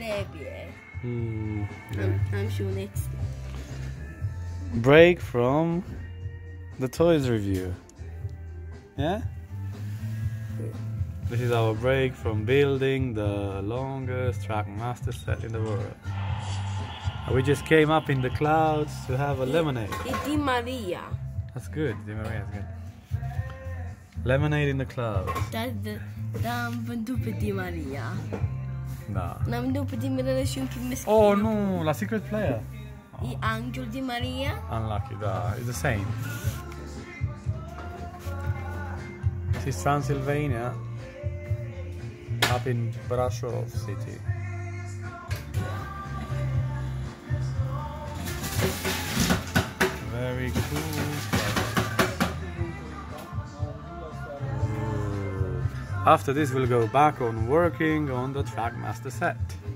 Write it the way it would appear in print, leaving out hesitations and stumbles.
trebuie. Am și un extra. Break from the toys review. Yeah? This is our break from building the longest Trackmaster set in the world. We just came up in the clouds to have a lemonade. E Di Maria. That's good. Di Maria is good. Lemonade in the clouds. Dar am vândut pe Di Maria. Da. N-am vândut pe Di Maria și un pic meschin. Oh nu, la Secret Player. E Angel Di Maria? Unlucky, da. It's the same. This is Transylvania, up in Brasov city. Very cool. After this we'll go back on working on the Trackmaster set.